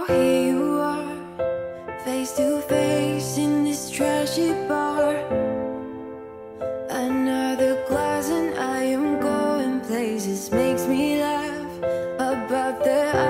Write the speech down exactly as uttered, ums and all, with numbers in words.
here you are, face to face in this trashy bar. Another glass and I am going places. Makes me laugh about the